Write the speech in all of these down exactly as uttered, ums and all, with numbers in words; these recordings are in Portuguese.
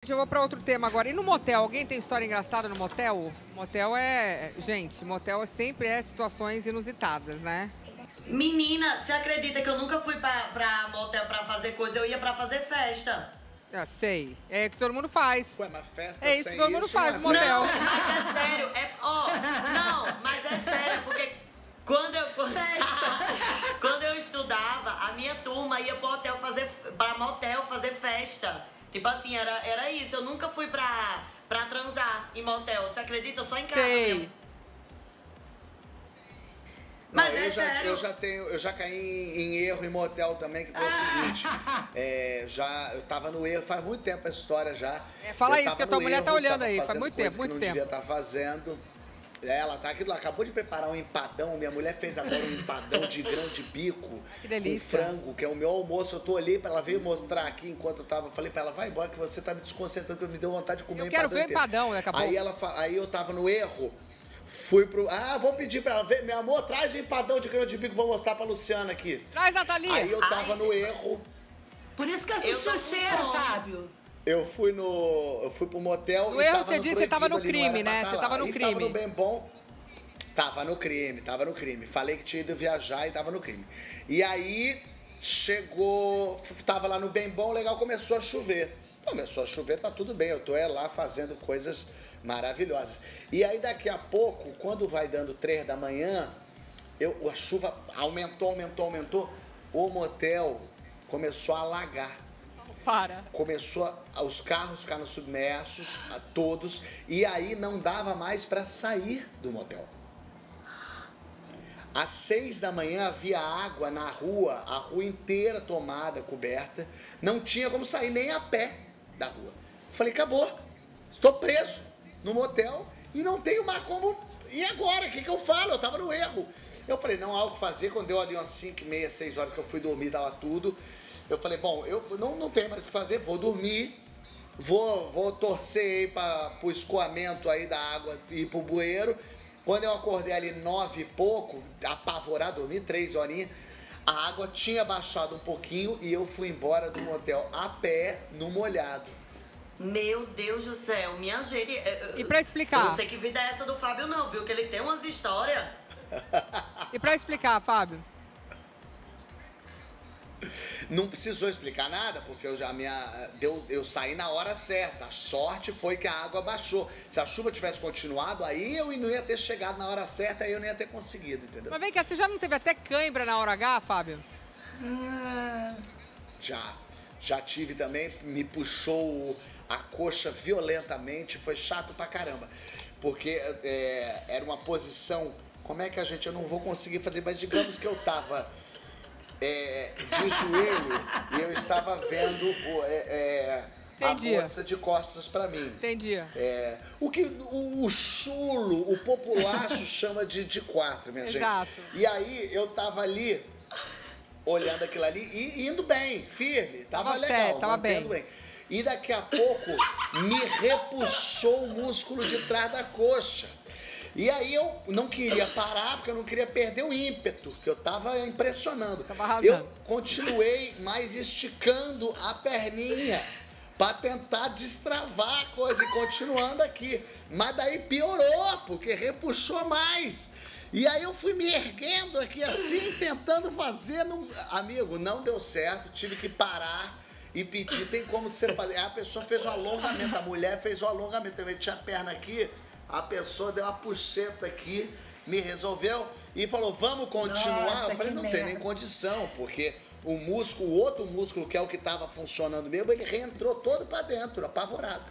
Gente, eu vou para outro tema agora. E no motel? Alguém tem história engraçada no motel? Motel é... Gente, motel sempre é situações inusitadas, né? Menina, você acredita que eu nunca fui pra, pra motel pra fazer coisa? Eu ia pra fazer festa. Eu sei. É o que todo mundo faz. Ué, mas festa É isso sem que todo mundo isso faz não no é motel. festa. Não, mas é sério. É, ó, não, mas é sério, porque quando eu... Quando, quando eu estudava, a minha turma ia pro hotel fazer... Pra motel fazer festa. Tipo assim, era, era isso. Eu nunca fui pra, pra transar em motel. Você acredita? Só em casa Sei. mesmo. Não, Mas é eu, já, sério. eu já tenho, eu já caí em, em erro em motel também, que foi o seguinte, é, já, eu tava no erro, faz muito tempo essa história já. É, fala Eu isso, tava que a tua no mulher erro, tá olhando tava aí, faz fazendo muito coisa tempo, muito que não tempo. devia estar fazendo. É, ela tá aqui, ela acabou de preparar um empadão, minha mulher fez agora um empadão de grão de bico. Que delícia. Com frango, que é o meu almoço. Eu tô olhei pra ela, veio mostrar aqui enquanto eu tava, falei pra ela, vai embora que você tá me desconcentrando, porque me deu vontade de comer Eu um quero empadão ver o inteiro. empadão daqui a pouco. Aí, ela, fa- aí eu tava no erro. Fui pro. Ah, vou pedir pra ela. Vem, meu amor, traz o empadão de grão de bico, vou mostrar pra Luciana aqui. Traz, Nathalie. Aí eu tava Ai, no você- erro. Por isso que eu Eu senti tô o com cheiro, fome. Fábio. Eu fui no. Eu fui pro motel. No e erro, tava você no disse que você tava no proibido ali, não crime, era pra né? tá Você lá. tava no Aí crime. Tava no bem bom. Tava no crime, tava no crime. Falei que tinha ido viajar e tava no crime. E aí chegou. Tava lá no bem bom, legal, começou a chover. Começou a chover, tá tudo bem. Eu tô é lá fazendo coisas maravilhosas. E aí daqui a pouco, quando vai dando três da manhã, eu, a chuva aumentou, aumentou, aumentou. O motel começou a alagar. Para. Começou a, os carros ficaram submersos, a todos, e aí não dava mais para sair do motel. Às seis da manhã havia água na rua, a rua inteira tomada, coberta, não tinha como sair nem a pé da rua. Falei, acabou, estou preso no motel e não tenho mais como. E agora? O que, que eu falo? Eu tava no erro. Eu falei, não há o que fazer. Quando deu ali umas cinco e meia, seis horas que eu fui dormir, tava tudo. Eu falei, bom, eu não, não tenho mais o que fazer, vou dormir, vou, vou torcer aí para o escoamento aí da água e ir pro bueiro. Quando eu acordei ali nove e pouco, apavorado, dormi três horinhas, a água tinha baixado um pouquinho e eu fui embora do motel a pé, no molhado. Meu Deus do céu, minha gente. eu- E pra explicar? Eu não sei que vida é essa do Fábio, não, viu? Que ele tem umas histórias. E pra explicar, Fábio? Não precisou explicar nada, porque eu já minha deu, eu saí na hora certa. A sorte foi que a água baixou. Se a chuva tivesse continuado, aí eu não ia ter chegado na hora certa, aí eu não ia ter conseguido, entendeu? Mas vem cá, você já não teve até cãibra na hora H, Fábio? Já. Já tive também, me puxou a coxa violentamente, foi chato pra caramba. Porque é, era uma posição, como é que a gente, eu não vou conseguir fazer, mas digamos que eu tava é, de joelho e eu estava vendo o, é, é, a Entendi. moça de costas pra mim. Entendi. É, o que o, o chulo, o populacho chama de, de quatro, minha Exato. gente. E aí eu tava ali, olhando aquilo ali e indo bem, firme. Tava, Tava legal, certo, tava mantendo bem. E daqui a pouco me repuxou o músculo de trás da coxa. E aí eu não queria parar, porque eu não queria perder o ímpeto, que eu tava impressionando. Tava arrasando. Eu continuei mais esticando a perninha para tentar destravar a coisa e continuando aqui. Mas daí piorou, porque repuxou mais. E aí eu fui me erguendo aqui assim, tentando fazer. Não... Amigo, não deu certo, tive que parar e pedir. Tem como você fazer. Aí a pessoa fez o alongamento, a mulher fez o alongamento. Eu tinha a perna aqui, a pessoa deu uma puxeta aqui, me resolveu e falou, vamos continuar? Nossa, eu falei, que não tem merda. nem condição, porque o músculo, o outro músculo, que é o que estava funcionando mesmo, ele reentrou todo para dentro, apavorado.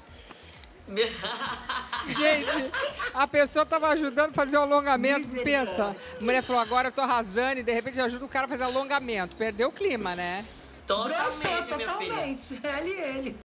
Gente, a pessoa tava ajudando a fazer o alongamento. Pensa, a mulher falou, agora eu tô arrasando e de repente ajuda o cara a fazer alongamento. Perdeu o clima, né? Broxou Totalmente, minha filha. totalmente. Ela e ele.